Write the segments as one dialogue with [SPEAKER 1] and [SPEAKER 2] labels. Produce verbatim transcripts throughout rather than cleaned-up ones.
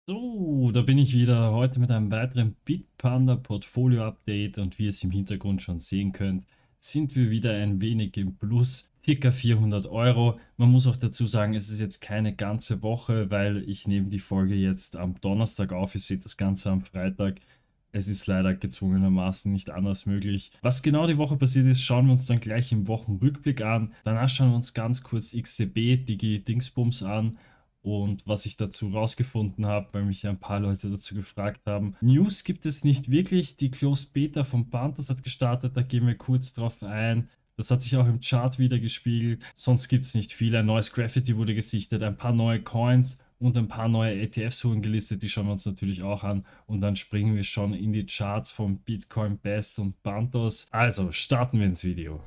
[SPEAKER 1] So, da bin ich wieder heute mit einem weiteren Bitpanda Portfolio Update und wie ihr es im Hintergrund schon sehen könnt, sind wir wieder ein wenig im Plus, circa vierhundert Euro. Man muss auch dazu sagen, es ist jetzt keine ganze Woche, weil ich nehme die Folge jetzt am Donnerstag auf, ihr seht das Ganze am Freitag. Es ist leider gezwungenermaßen nicht anders möglich. Was genau die Woche passiert ist, schauen wir uns dann gleich im Wochenrückblick an. Danach schauen wir uns ganz kurz X T B, Digi Dingsbums an und was ich dazu rausgefunden habe, weil mich ein paar Leute dazu gefragt haben. News gibt es nicht wirklich. Die Closed Beta von Panthers hat gestartet, da gehen wir kurz drauf ein. Das hat sich auch im Chart wieder gespiegelt. Sonst gibt es nicht viel. Ein neues Graffiti wurde gesichtet, ein paar neue Coins und ein paar neue E T Fs wurden gelistet. Die schauen wir uns natürlich auch an. Und dann springen wir schon in die Charts von Bitcoin Best und Panthers. Also starten wir ins Video.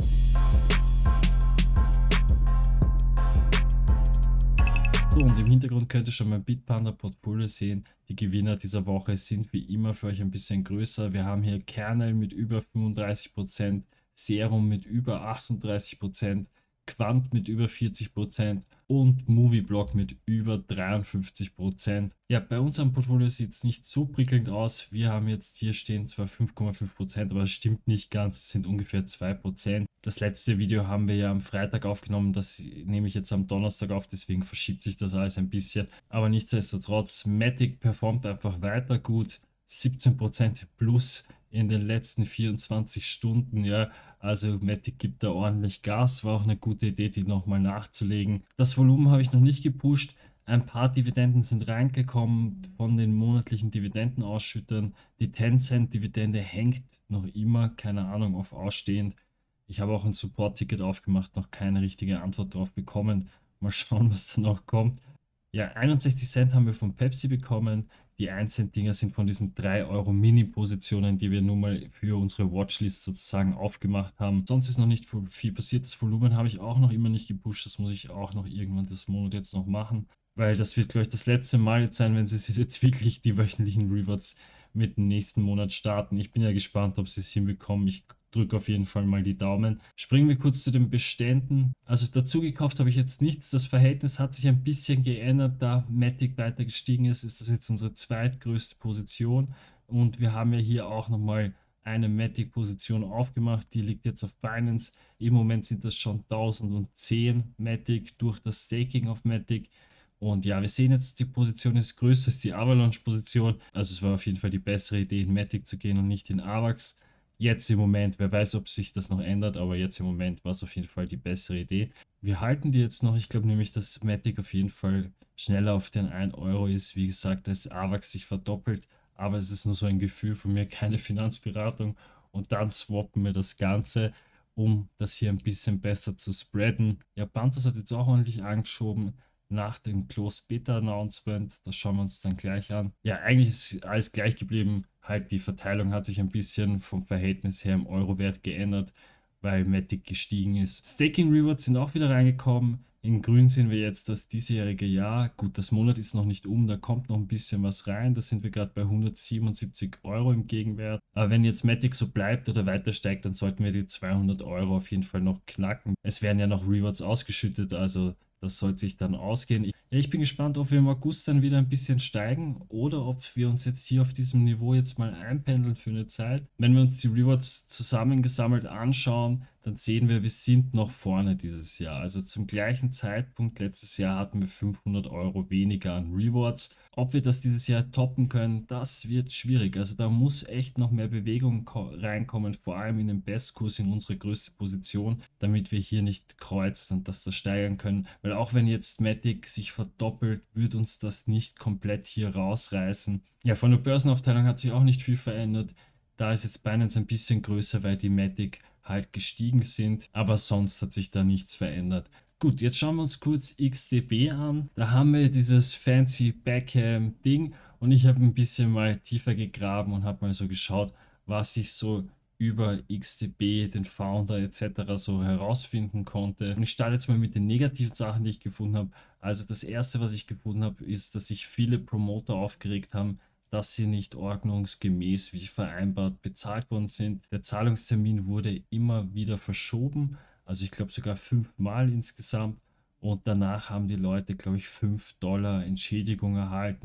[SPEAKER 1] So, und im Hintergrund könnt ihr schon mein Bitpanda Portfolio sehen. Die Gewinner dieser Woche sind wie immer für euch ein bisschen größer. Wir haben hier Kernel mit über fünfunddreißig Prozent, Serum mit über achtunddreißig Prozent, Quant mit über vierzig Prozent und Movieblock mit über dreiundfünfzig Prozent. Ja, bei unserem Portfolio sieht es nicht so prickelnd aus. Wir haben jetzt hier stehen zwar fünf Komma fünf Prozent, aber es stimmt nicht ganz. Es sind ungefähr zwei Prozent. Das letzte Video haben wir ja am Freitag aufgenommen. Das nehme ich jetzt am Donnerstag auf, deswegen verschiebt sich das alles ein bisschen. Aber nichtsdestotrotz, Matic performt einfach weiter gut. siebzehn Prozent plus in den letzten vierundzwanzig Stunden, ja, also Matic gibt da ordentlich Gas, war auch eine gute Idee, die nochmal nachzulegen. Das Volumen habe ich noch nicht gepusht, ein paar Dividenden sind reingekommen von den monatlichen Dividendenausschüttern, die Tencent Dividende hängt noch immer, keine Ahnung, auf ausstehend. Ich habe auch ein Support-Ticket aufgemacht, noch keine richtige Antwort drauf bekommen, mal schauen, was da noch kommt. Ja, einundsechzig Cent haben wir von Pepsi bekommen. Die ein Cent Dinger sind von diesen drei Euro Mini-Positionen, die wir nun mal für unsere Watchlist sozusagen aufgemacht haben. Sonst ist noch nicht viel passiert. Das Volumen habe ich auch noch immer nicht gepusht. Das muss ich auch noch irgendwann das Monat jetzt noch machen. Weil das wird, glaube ich, das letzte Mal jetzt sein, wenn sie jetzt wirklich die wöchentlichen Rewards mit dem nächsten Monat starten. Ich bin ja gespannt, ob sie es hinbekommen. Ich drücke auf jeden Fall mal die Daumen. Springen wir kurz zu den Beständen. Also dazu gekauft habe ich jetzt nichts. Das Verhältnis hat sich ein bisschen geändert, da Matic weiter gestiegen ist. Ist das jetzt unsere zweitgrößte Position. Und wir haben ja hier auch nochmal eine Matic-Position aufgemacht. Die liegt jetzt auf Binance. Im Moment sind das schon tausendzehn Matic durch das Staking auf Matic. Und ja, wir sehen jetzt, die Position ist größer als die Avalanche-Position. Also es war auf jeden Fall die bessere Idee, in Matic zu gehen und nicht in AVAX. Jetzt im Moment, wer weiß, ob sich das noch ändert, aber jetzt im Moment war es auf jeden Fall die bessere Idee. Wir halten die jetzt noch. Ich glaube nämlich, dass Matic auf jeden Fall schneller auf den ein Euro ist. Wie gesagt, dass AVAX sich verdoppelt, aber es ist nur so ein Gefühl von mir, keine Finanzberatung. Und dann swappen wir das Ganze, um das hier ein bisschen besser zu spreaden. Ja, Panthers hat jetzt auch ordentlich angeschoben nach dem Closed Beta Announcement. Das schauen wir uns dann gleich an. Ja, eigentlich ist alles gleich geblieben. Halt die Verteilung hat sich ein bisschen vom Verhältnis her im Euro-Wert geändert, weil Matic gestiegen ist. Staking Rewards sind auch wieder reingekommen. In grün sehen wir jetzt das diesjährige Jahr. Gut, das Monat ist noch nicht um, da kommt noch ein bisschen was rein. Da sind wir gerade bei hundertsiebenundsiebzig Euro im Gegenwert. Aber wenn jetzt Matic so bleibt oder weiter steigt, dann sollten wir die zweihundert Euro auf jeden Fall noch knacken. Es werden ja noch Rewards ausgeschüttet, also das soll sich dann ausgehen. Ja, ich bin gespannt, ob wir im August dann wieder ein bisschen steigen oder ob wir uns jetzt hier auf diesem Niveau jetzt mal einpendeln für eine Zeit. Wenn wir uns die Rewards zusammengesammelt anschauen, dann sehen wir, wir sind noch vorne dieses Jahr. Also zum gleichen Zeitpunkt letztes Jahr hatten wir fünfhundert Euro weniger an Rewards. Ob wir das dieses Jahr toppen können, das wird schwierig. Also da muss echt noch mehr Bewegung reinkommen, vor allem in den Bestkurs in unsere größte Position, damit wir hier nicht kreuzen und dass das steigern können. Weil auch wenn jetzt Matic sich verdoppelt, wird uns das nicht komplett hier rausreißen. Ja, von der Börsenaufteilung hat sich auch nicht viel verändert. Da ist jetzt Binance ein bisschen größer, weil die Matic halt gestiegen sind, aber sonst hat sich da nichts verändert. Gut, jetzt schauen wir uns kurz X T B an. Da haben wir dieses fancy Backham-Ding und ich habe ein bisschen mal tiefer gegraben und habe mal so geschaut, was ich so über X T B, den Founder et cetera so herausfinden konnte. Und ich starte jetzt mal mit den negativen Sachen, die ich gefunden habe. Also das erste, was ich gefunden habe, ist, dass sich viele Promoter aufgeregt haben, dass sie nicht ordnungsgemäß wie vereinbart bezahlt worden sind. Der Zahlungstermin wurde immer wieder verschoben, also ich glaube sogar fünfmal insgesamt. Und danach haben die Leute, glaube ich, fünf Dollar Entschädigung erhalten,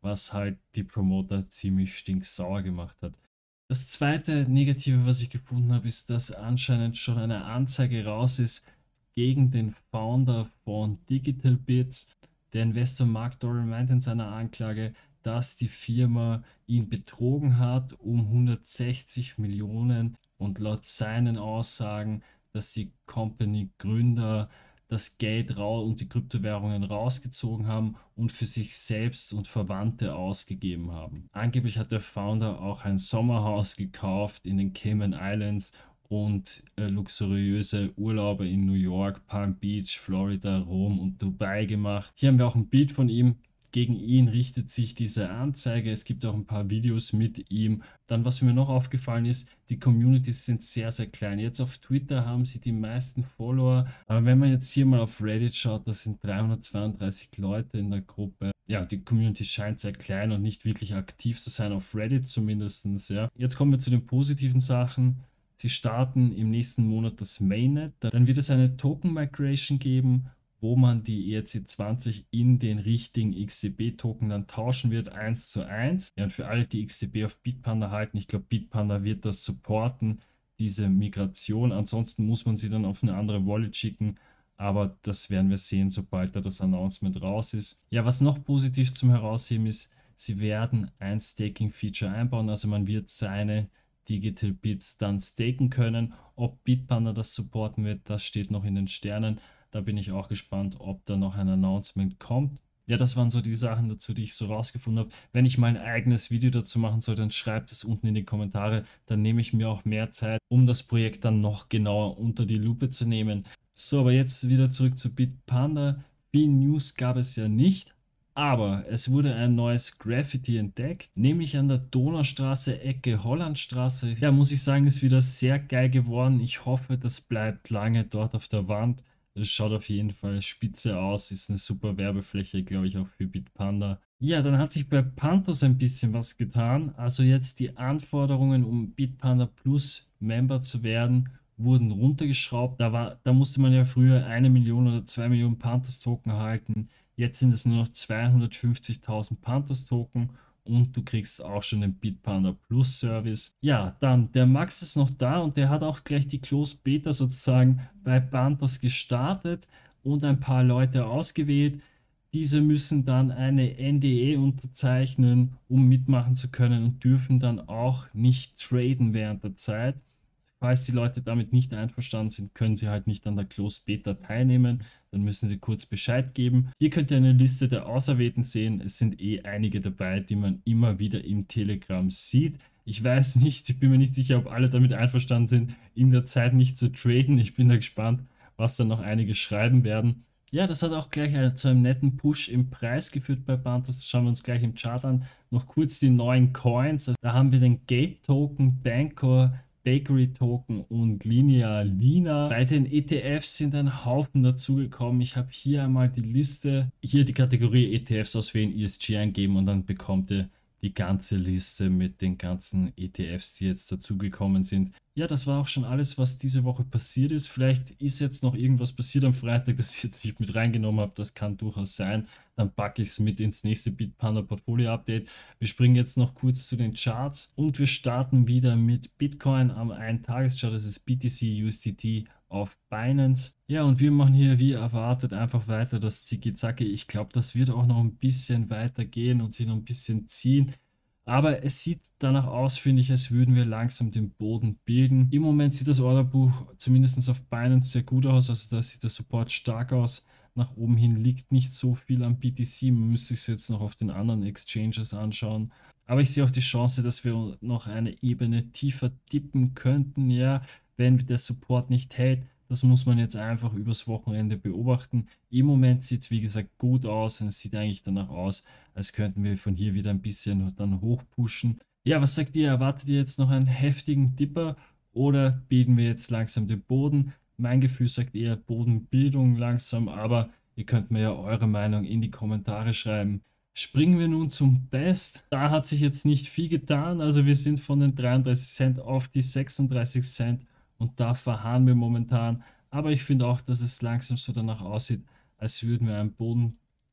[SPEAKER 1] was halt die Promoter ziemlich stinksauer gemacht hat. Das zweite Negative, was ich gefunden habe, ist, dass anscheinend schon eine Anzeige raus ist gegen den Founder von Digital Bits. Der Investor Mark Doran meint in seiner Anklage, dass die Firma ihn betrogen hat um hundertsechzig Millionen und laut seinen Aussagen, dass die Company-Gründer das Geld raus und die Kryptowährungen rausgezogen haben und für sich selbst und Verwandte ausgegeben haben. Angeblich hat der Founder auch ein Sommerhaus gekauft in den Cayman Islands und äh, luxuriöse Urlaube in New York, Palm Beach, Florida, Rom und Dubai gemacht. Hier haben wir auch ein Bild von ihm. Gegen ihn richtet sich diese Anzeige. Es gibt auch ein paar Videos mit ihm. Dann, was mir noch aufgefallen ist, die Communities sind sehr, sehr klein. Jetzt auf Twitter haben sie die meisten Follower. Aber wenn man jetzt hier mal auf Reddit schaut, das sind dreihundertzweiunddreißig Leute in der Gruppe. Ja, die Community scheint sehr klein und nicht wirklich aktiv zu sein, auf Reddit zumindest. Ja. Jetzt kommen wir zu den positiven Sachen. Sie starten im nächsten Monat das Mainnet. Dann wird es eine Token Migration geben, wo man die E R C zwanzig in den richtigen X T B-Token dann tauschen wird, eins zu eins. Ja, und für alle, die X T B auf Bitpanda halten, ich glaube, Bitpanda wird das supporten, diese Migration. Ansonsten muss man sie dann auf eine andere Wallet schicken, aber das werden wir sehen, sobald da das Announcement raus ist. Ja, was noch positiv zum Herausheben ist, sie werden ein Staking-Feature einbauen, also man wird seine Digital Bits dann staken können. Ob Bitpanda das supporten wird, das steht noch in den Sternen. Da bin ich auch gespannt, ob da noch ein Announcement kommt. Ja, das waren so die Sachen dazu, die ich so rausgefunden habe. Wenn ich mal ein eigenes Video dazu machen soll, dann schreibt es unten in die Kommentare. Dann nehme ich mir auch mehr Zeit, um das Projekt dann noch genauer unter die Lupe zu nehmen. So, aber jetzt wieder zurück zu Bitpanda. Viel News gab es ja nicht. Aber es wurde ein neues Graffiti entdeckt, nämlich an der Donaustraße, Ecke Hollandstraße. Ja, muss ich sagen, ist wieder sehr geil geworden. Ich hoffe, das bleibt lange dort auf der Wand. Es schaut auf jeden Fall spitze aus, ist eine super Werbefläche, glaube ich, auch für Bitpanda. Ja, dann hat sich bei Panthos ein bisschen was getan. Also jetzt die Anforderungen, um Bitpanda Plus Member zu werden, wurden runtergeschraubt. Da war, da musste man ja früher eine Million oder zwei Millionen Panthos Token erhalten. Jetzt sind es nur noch zweihundertfünfzigtausend Panthos Token und du kriegst auch schon den Bitpanda Plus Service. Ja, dann der Max ist noch da und der hat auch gleich die Closed Beta sozusagen bei Panthos gestartet und ein paar Leute ausgewählt. Diese müssen dann eine N D A unterzeichnen, um mitmachen zu können und dürfen dann auch nicht traden während der Zeit. Falls die Leute damit nicht einverstanden sind, können sie halt nicht an der Closed Beta teilnehmen. Dann müssen sie kurz Bescheid geben. Hier könnt ihr eine Liste der Auserwählten sehen. Es sind eh einige dabei, die man immer wieder im Telegram sieht. Ich weiß nicht, ich bin mir nicht sicher, ob alle damit einverstanden sind, in der Zeit nicht zu traden. Ich bin da gespannt, was dann noch einige schreiben werden. Ja, das hat auch gleich einen, zu einem netten Push im Preis geführt bei Panthos. Das schauen wir uns gleich im Chart an. Noch kurz die neuen Coins. Also da haben wir den Gate Token, Bancor, Bakery Token und Linea Lina. Bei den E T Fs sind ein Haufen dazugekommen. Ich habe hier einmal die Liste, hier die Kategorie E T Fs auswählen, E S G eingeben und dann bekommt ihr die ganze Liste mit den ganzen E T Fs, die jetzt dazugekommen sind. Ja, das war auch schon alles, was diese Woche passiert ist. Vielleicht ist jetzt noch irgendwas passiert am Freitag, das ich jetzt nicht mit reingenommen habe. Das kann durchaus sein. Dann packe ich es mit ins nächste Bitpanda Portfolio Update. Wir springen jetzt noch kurz zu den Charts und wir starten wieder mit Bitcoin am ein Tageschart. Das ist B T C U S D T auf Binance. Ja, und wir machen hier wie erwartet einfach weiter das Zicki-Zacki. Ich glaube, das wird auch noch ein bisschen weiter gehen und sich noch ein bisschen ziehen. Aber es sieht danach aus, finde ich, als würden wir langsam den Boden bilden. Im Moment sieht das Orderbuch zumindest auf Binance sehr gut aus. Also da sieht der Support stark aus. Nach oben hin liegt nicht so viel am B T C. Man müsste sich jetzt noch auf den anderen Exchanges anschauen. Aber ich sehe auch die Chance, dass wir noch eine Ebene tiefer tippen könnten. Ja, wenn der Support nicht hält. Das muss man jetzt einfach übers Wochenende beobachten. Im Moment sieht es wie gesagt gut aus und es sieht eigentlich danach aus, als könnten wir von hier wieder ein bisschen dann hochpushen. Ja, was sagt ihr? Erwartet ihr jetzt noch einen heftigen Dipper oder bilden wir jetzt langsam den Boden? Mein Gefühl sagt eher Bodenbildung langsam, aber ihr könnt mir ja eure Meinung in die Kommentare schreiben. Springen wir nun zum Best. Da hat sich jetzt nicht viel getan. Also wir sind von den dreiunddreißig Cent auf die sechsunddreißig Cent. Und da verharren wir momentan. Aber ich finde auch, dass es langsam so danach aussieht, als würden wir einen Boden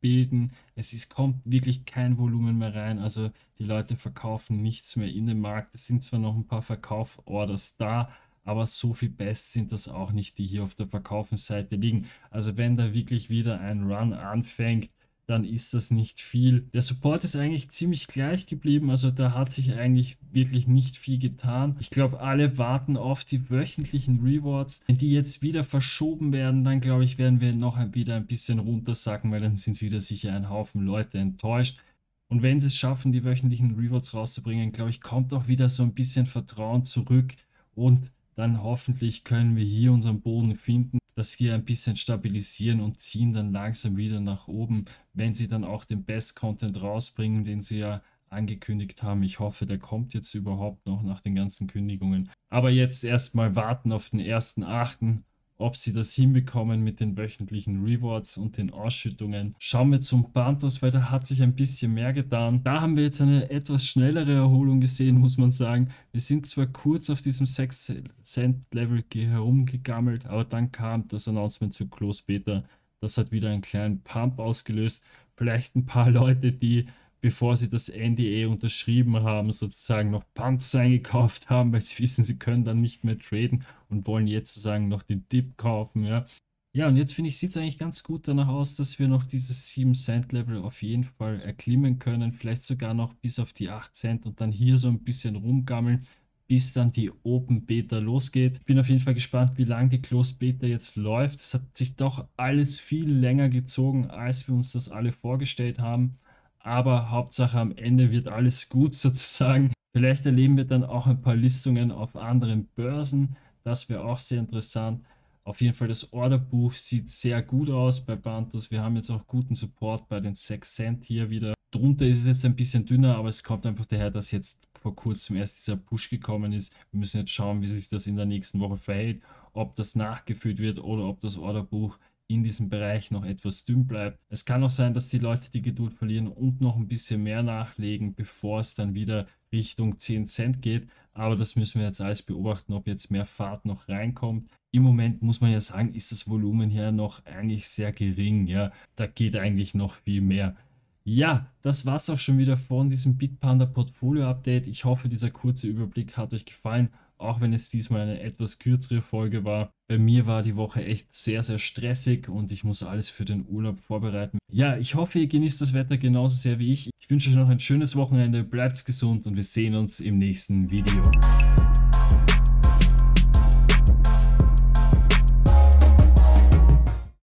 [SPEAKER 1] bilden. Es ist, kommt wirklich kein Volumen mehr rein. Also die Leute verkaufen nichts mehr in den Markt. Es sind zwar noch ein paar Verkauforders da, aber so viel Best sind das auch nicht, die hier auf der Verkaufsseite liegen. Also wenn da wirklich wieder ein Run anfängt, dann ist das nicht viel. Der Support ist eigentlich ziemlich gleich geblieben, also da hat sich eigentlich wirklich nicht viel getan. Ich glaube, alle warten auf die wöchentlichen Rewards. Wenn die jetzt wieder verschoben werden, dann glaube ich, werden wir noch ein, wieder ein bisschen runtersacken, weil dann sind wieder sicher ein Haufen Leute enttäuscht. Und wenn sie es schaffen, die wöchentlichen Rewards rauszubringen, glaube ich, kommt auch wieder so ein bisschen Vertrauen zurück und dann hoffentlich können wir hier unseren Boden finden, das hier ein bisschen stabilisieren und ziehen dann langsam wieder nach oben, wenn sie dann auch den Best-Content rausbringen, den sie ja angekündigt haben. Ich hoffe, der kommt jetzt überhaupt noch nach den ganzen Kündigungen. Aber jetzt erstmal warten auf den ersten achten ob sie das hinbekommen mit den wöchentlichen Rewards und den Ausschüttungen. Schauen wir zum Panthers, weil da hat sich ein bisschen mehr getan. Da haben wir jetzt eine etwas schnellere Erholung gesehen, muss man sagen. Wir sind zwar kurz auf diesem sechs Cent Level herumgegammelt, aber dann kam das Announcement zu Close Beta. Das hat wieder einen kleinen Pump ausgelöst. Vielleicht ein paar Leute, die, bevor sie das N D A unterschrieben haben, sozusagen noch Panthers eingekauft haben, weil sie wissen, sie können dann nicht mehr traden und wollen jetzt sozusagen noch den Dip kaufen, ja. Ja, und jetzt finde ich, sieht es eigentlich ganz gut danach aus, dass wir noch dieses sieben Cent Level auf jeden Fall erklimmen können, vielleicht sogar noch bis auf die acht Cent und dann hier so ein bisschen rumgammeln, bis dann die Open Beta losgeht. Ich bin auf jeden Fall gespannt, wie lange die Closed Beta jetzt läuft. Es hat sich doch alles viel länger gezogen, als wir uns das alle vorgestellt haben. Aber Hauptsache am Ende wird alles gut sozusagen. Vielleicht erleben wir dann auch ein paar Listungen auf anderen Börsen. Das wäre auch sehr interessant. Auf jeden Fall das Orderbuch sieht sehr gut aus bei Panthers. Wir haben jetzt auch guten Support bei den sechs Cent hier wieder. Drunter ist es jetzt ein bisschen dünner, aber es kommt einfach daher, dass jetzt vor kurzem erst dieser Push gekommen ist. Wir müssen jetzt schauen, wie sich das in der nächsten Woche verhält. Ob das nachgefüllt wird oder ob das Orderbuch in diesem Bereich noch etwas dünn bleibt. Es kann auch sein, dass die Leute die Geduld verlieren und noch ein bisschen mehr nachlegen, bevor es dann wieder Richtung zehn Cent geht. Aber das müssen wir jetzt alles beobachten, ob jetzt mehr Fahrt noch reinkommt. Im Moment muss man ja sagen, ist das Volumen hier noch eigentlich sehr gering. Ja, da geht eigentlich noch viel mehr. Ja, das war's auch schon wieder von diesem Bitpanda Portfolio Update. Ich hoffe, dieser kurze Überblick hat euch gefallen, auch wenn es diesmal eine etwas kürzere Folge war. Bei mir war die Woche echt sehr, sehr stressig und ich muss alles für den Urlaub vorbereiten. Ja, ich hoffe, ihr genießt das Wetter genauso sehr wie ich. Ich wünsche euch noch ein schönes Wochenende, bleibt gesund und wir sehen uns im nächsten Video.